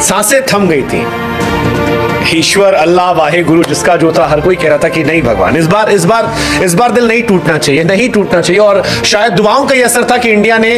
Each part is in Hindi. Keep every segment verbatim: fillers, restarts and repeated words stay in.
सांसें थम गई थी। ईश्वर, अल्लाह, वाहे गुरु जिसका जो था, हर कोई कह रहा था कि नहीं भगवान, इस बार इस बार इस बार दिल नहीं टूटना चाहिए, नहीं टूटना चाहिए। और शायद दुआओं का ही असर था कि इंडिया ने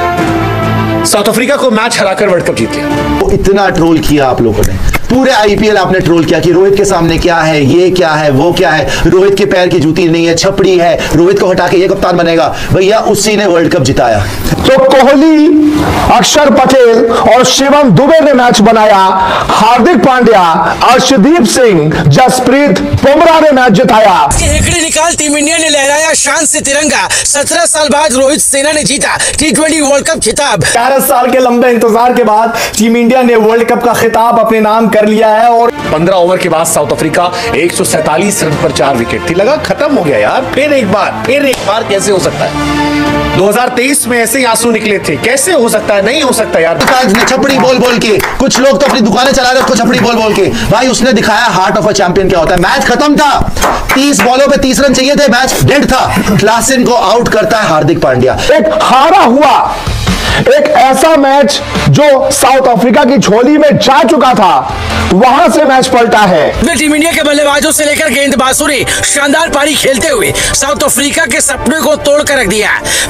साउथ अफ्रीका को मैच हराकर वर्ल्ड कप जीत लिया। तो इतना ट्रोल किया आप लोगों ने, पूरे आईपीएल आपने ट्रोल किया कि रोहित के सामने क्या है, ये क्या है, वो क्या है, रोहित के पैर की जूती नहीं है, छपड़ी है, रोहित को हटा के ये कप्तान बनेगा। भैया उसी ने वर्ल्ड कप जिताया। तो कोहली, अक्षर पटेल और शिवम दुबे ने मैच बनाया। हार्दिक पांड्या, अर्शदीप सिंह, जसप्रीत बुमराह ने मैच जिताया। हेकड़ी निकाल टीम इंडिया ने लहराया शान से तिरंगा। सत्रह साल बाद रोहित सेना ने जीता टी ट्वेंटी वर्ल्ड कप खिताब। ग्यारह साल के लंबे इंतजार के बाद टीम इंडिया ने वर्ल्ड कप का खिताब अपने नाम कर लिया है। और पंद्रह ओवर के बाद साउथ अफ्रीका एक सौ सैतालीस रन पर चार विकेट थी। लगा खत्म हो गया यार, फिर एक बार फिर एक बार कैसे हो सकता है। दो हज़ार तेईस में ऐसे ही आंसू निकले थे, कैसे हो सकता है, नहीं हो सकता यार। ने छपड़ी बोल बोल के, कुछ लोग तो अपनी दुकानें चला रहे उसको छपड़ी बोल बोल के। भाई उसने दिखाया हार्ट ऑफ अ चैंपियन क्या होता है। मैच खत्म था, तीस बॉलों पे तीस रन चाहिए थे, मैच डेड था। क्लासन को आउट करता है हार्दिक पांड्या। एक हारा हुआ, एक ऐसा मैच जो साउथ अफ्रीका की झोली में जा चुका था, वहां से मैच पलटा है। टीम इंडिया के बल्लेबाजों से लेकर गेंदबाजों ने शानदार पारी खेलते हुए साउथ अफ्रीका के सपने को तोड़ कर रख दिया।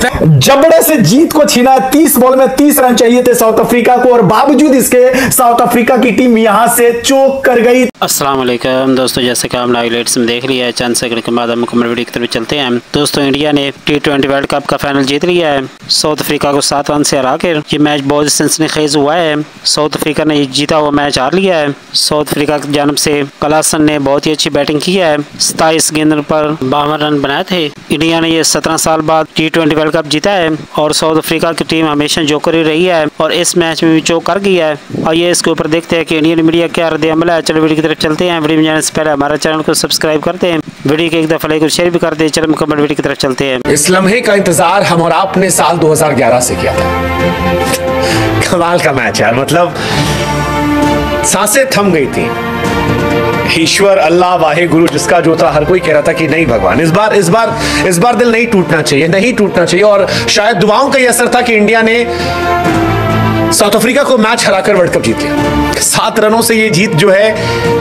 जबड़े से जीत को छीना। तीस बॉल में तीस रन चाहिए थे साउथ अफ्रीका को, और बावजूद इसके साउथ अफ्रीका की टीम यहां से चौक कर गई। अस्सलाम वालेकुम दोस्तों, जैसे कि हम हाइलाइट्स में देख लिया है, चंद सेकंड के बाद हम मुकम्मल वीडियो की तरफ चलते हैं। दोस्तों, इंडिया ने टी ट्वेंटी वर्ल्ड कप का फाइनल जीत लिया है। साउथ अफ्रीका को सात रन से हरा कर ये मैच बहुत सनसनीखेज हुआ है। साउथ अफ्रीका ने जीता हुआ मैच हार लिया है। साउथ अफ्रीका की जानब से क्लासन ने बहुत ही अच्छी बैटिंग की है, सताईस गेंद पर बावन रन बनाए थे। इंडिया ने ये सत्रह साल बाद टी ट्वेंटी वर्ल्ड कप जीता है और साउथ अफ्रीका की टीम हमेशा जोकर ही रही है और इस मैच में भी चौक कर गई है। और ये इसके ऊपर देखते हैं कि इंडियन मीडिया क्या रद्द अमल है। चलो वीडियो की तरफ चलते हैं। वीडियो में जाने से पहले हमारा चैनल को सब्सक्राइब करते हैं, वीडियो को एक दफा लाइक और शेयर भी करते हैं। चलो मुकम्मल वीडियो की तरफ चलते हैं। इस लम्हे का इंतजार हम और आपने साल दो हज़ार ग्यारह से किया था। कमाल का मैच यार, मतलब सांसें थम गई थी। ईश्वर, अल्लाह, वाहे गुरु जिसका जो था, हर कोई कह रहा था कि नहीं भगवान, इस बार इस बार इस बार दिल नहीं टूटना चाहिए, नहीं टूटना चाहिए। और शायद दुआओं का ही असर था कि इंडिया ने साउथ अफ्रीका को मैच हराकर वर्ल्ड कप जीत लिया। सात रनों से ये जीत जो है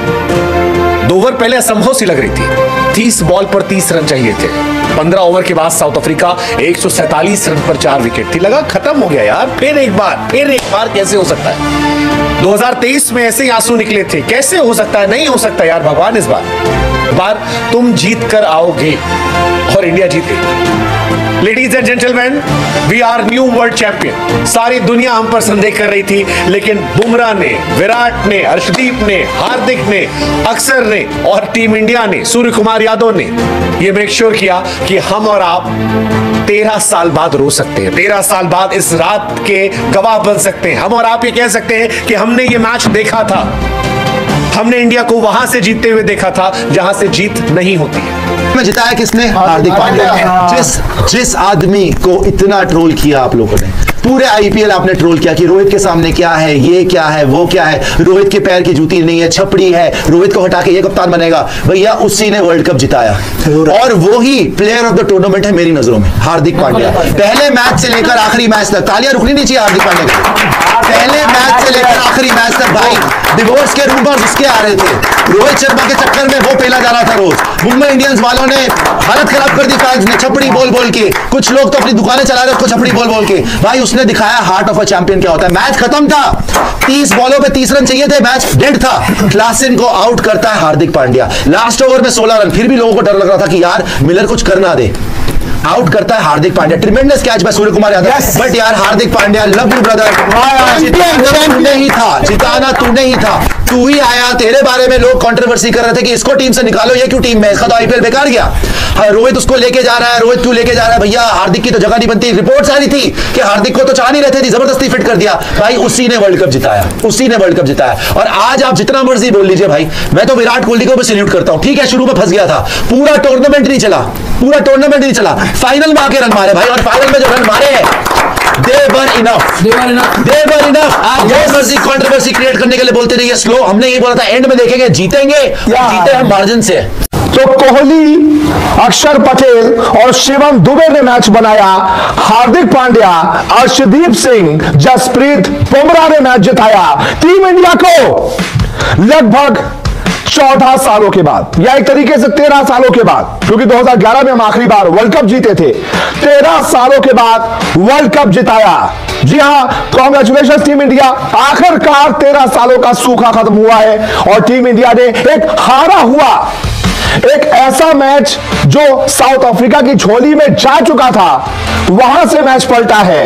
दो ओवर पहले असंभव सी लग रही थी। तीस बॉल पर तीस रन चाहिए थे। पंद्रह ओवर के बाद साउथ अफ्रीका एक सौ सैतालीस रन पर चार विकेट थी। लगा खत्म हो गया यार, फिर एक बार फिर एक बार कैसे हो सकता है। दो हज़ार तेईस में ऐसे ही आंसू निकले थे, कैसे हो सकता है, नहीं हो सकता यार भगवान। इस बार बार तुम जीत कर आओगे और इंडिया जीत गई। Ladies and gentleman, we are new world champion. सारी दुनिया हम पर संदेह कर रही थी, लेकिन बुमराह ने, विराट ने, अर्शदीप ने, हार्दिक ने, अक्षर ने और टीम इंडिया ने, सूर्य कुमार यादव ने ये मेक श्योर किया कि हम और आप तेरह साल बाद रो सकते हैं, तेरह साल बाद इस रात के गवाह बन सकते हैं। हम और आप ये कह सकते हैं कि हमने ये मैच देखा था, हमने इंडिया को वहां से जीतते हुए देखा था जहां से जीत नहीं होती है। में जिताया किसने? हार्दिक पांड्या ने। जिस जिस आदमी को इतना ट्रोल किया आप लोगों ने, पूरे आईपीएल आपने ट्रोल किया कि रोहित के सामने क्या है, ये क्या है, वो क्या है, रोहित के पैर की जूती नहीं है, छपड़ी है, रोहित को हटा के ये कप्तान बनेगा। भैया उसी ने वर्ल्ड कप जिताया और वो ही प्लेयर ऑफ द टूर्नामेंट है मेरी नजरों में, हार्दिक पांड्या। पहले मैच से लेकर आखिरी मैच तक तालियां रुकनी नहीं चाहिए हार्दिक पांड्या की। पहले मैच से लेकर आखिरी मैच तक भाई डिवोर्स के रूमर्स उसके आ रहे थे। रोहित शर्मा के चक्कर में वो पेला जा रहा था रोज। मुंबई इंडियंस वालों ने हालत खराब कर दी फैंस ने, छपड़ी बोल बोल के। कुछ लोग तो अपनी दुकानें चला रहे उसको छपड़ी बोल बोल के। भाई उसने दिखाया हार्ट ऑफ अ चैंपियन क्या होता है। मैच खत्म था, तीस बॉलों पे तीस रन चाहिए थे, मैच डेड था। क्लासन को आउट करता है हार्दिक पांड्या। लास्ट ओवर में सोलह रन, फिर भी लोगों को डर लग रहा था कि यार मिलर कुछ करना दे। आउट करता है Hardik Pandya. Tremendous catch by Surya Kumar Yadav. yes. But यार Hardik Pandya, love you brother. जिताना तूने ही था, जिताना तूने ही था, तू ही आया। तेरे बारे में लोग कंट्रोवर्सी कर रहे थे कि इसको टीम से निकालो, ये क्यों टीम में, इसका तो आईपीएल बेकार गया। हाँ, रोहित उसको लेके जा रहा है, रोहित क्यों लेके जा रहा है। भैया हार्दिक की तो जगह नहीं बनती। रिपोर्ट्स आ रही थी कि हार्दिक को तो चाह नहीं रहते थे, जबरदस्ती फिट कर दिया। भाई उसी ने वर्ल्ड कप जिताया, उसी ने वर्ल्ड कप जिताया। और आज आप जितना मर्जी बोल लीजिए भाई, मैं तो विराट कोहली को भी सैल्यूट करता हूं। ठीक है शुरू में फंस गया था, पूरा टूर्नामेंट नहीं चला, पूरा टूर्नामेंट नहीं चला, फाइनल में आके रन मारे भाई। और फाइनल में जो रन मारे हैं they were enough, they were enough, they were enough। आज ये मर्जी कंट्रोवर्सी क्रिएट करने के लिए बोलते रहिए, स्लो। हमने ये बोला था एंड में देखेंगे, जीतेंगे, जीते हम मार्जिन से। तो कोहली, अक्षर पटेल और शिवम दुबे ने मैच बनाया। हार्दिक पांड्या, अर्शदीप सिंह, जसप्रीत बुमराह ने मैच जिताया। टीम इंडिया को लगभग चौदह सालों के बाद, या एक तरीके से तेरह सालों के बाद, क्योंकि दो हज़ार ग्यारह में हम आखिरी बार वर्ल्ड कप जीते थे, तेरह सालों के बाद वर्ल्ड कप जिताया। जी हां, कांग्रेचुलेशन टीम इंडिया। आखिरकार तेरह सालों का सूखा खत्म हुआ है और टीम इंडिया ने एक हारा हुआ, एक ऐसा मैच जो साउथ अफ्रीका की झोली में जा चुका था, वहां से मैच पलटा है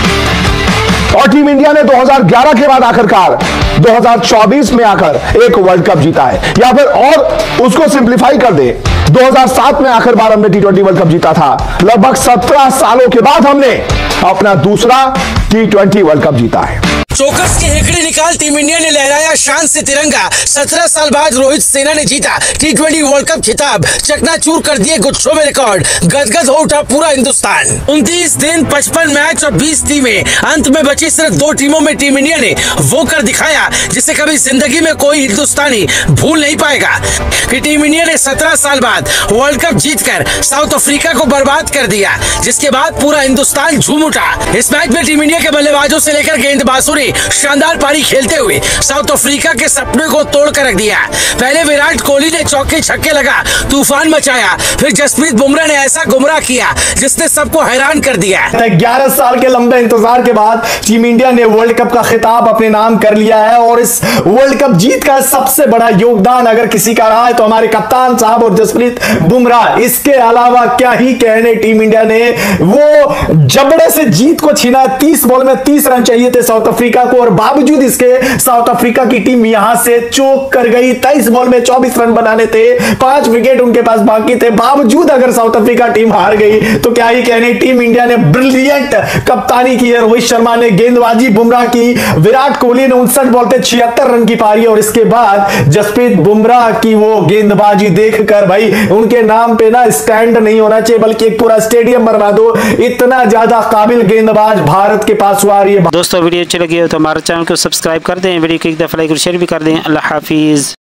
और टीम इंडिया ने दो हज़ार ग्यारह के बाद आखिरकार दो हज़ार चौबीस में आकर एक वर्ल्ड कप जीता है। या फिर और उसको सिंप्लीफाई कर दे, दो हज़ार सात में आखिर बार हमने टी ट्वेंटी वर्ल्ड कप जीता था। लगभग सत्रह सालों के बाद हमने अपना दूसरा टी ट्वेंटी वर्ल्ड कप जीता है। चौकस की हेकड़ी निकाल टीम इंडिया ने लहराया शान से तिरंगा। सत्रह साल बाद रोहित सेना ने जीता टी ट्वेंटी वर्ल्ड कप खिताब। चकनाचूर कर दिए गुच्छों में रिकॉर्ड। गदगद हो उठा पूरा हिंदुस्तान। उनतीस दिन, पचपन मैच और बीस टीमें, अंत में बची सिर्फ दो टीमों में टीम इंडिया ने वो कर दिखाया जिसे कभी जिंदगी में कोई हिंदुस्तानी भूल नहीं पाएगा कि टीम इंडिया ने सत्रह साल बाद वर्ल्ड कप जीतकर साउथ अफ्रीका को बर्बाद कर दिया, जिसके बाद पूरा हिंदुस्तान झूम उठा। इस मैच में टीम इंडिया के बल्लेबाजों से लेकर गेंदबाजों ने शानदार पारी खेलते हुए साउथ अफ्रीका के सपने को तोड़ कर रख दिया। पहले विराट कोहली ने चौके छक्के लगा तूफान मचाया, फिर जसप्रीत बुमराह ने ऐसा गुमराह किया जिसने सबको हैरान कर दिया। ग्यारह साल के लंबे इंतजार के बाद टीम इंडिया ने वर्ल्ड कप का खिताब अपने नाम कर लिया है और इस वर्ल्ड कप जीत का सबसे बड़ा योगदान अगर किसी का रहा है तो हमारे कप्तान साहब और जसप्रीत बुमराह। इसके अलावा क्या ही कहने, टीम इंडिया ने वो जबड़े से जीत को छीना। तीस बॉल में तीस रन चाहिए थे साउथ अफ्रीका को और बावजूद इसके साउथ अफ्रीका की टीम यहां से चोक कर गई। तेईस बॉल में चौबीस रन बनाने थे, पांच विकेट उनके पास बाकी थे, बावजूद अगर साउथ अफ्रीका टीम हार गई तो क्या ही कहने। टीम इंडिया ने ब्रिलियंट कप्तानी की है, रोहित शर्मा ने गेंदबाजी बुमराह की, विराट कोहली ने उनसठ बॉल पे छिहत्तर रन की पारी और इसके बाद जसप्रीत बुमराह की वो गेंदबाजी देखकर भाई उनके नाम पे ना स्टैंड नहीं होना चाहिए बल्कि एक पूरा स्टेडियम बनवा दो। इतना ज्यादा काबिल गेंदबाज भारत के पास हुआ रही है। दोस्तों वीडियो अच्छी लगी हो तो हमारे चैनल को सब्सक्राइब कर दें, वीडियो को एक दफा लाइक और शेयर भी कर दें। अल्लाह हाफिज।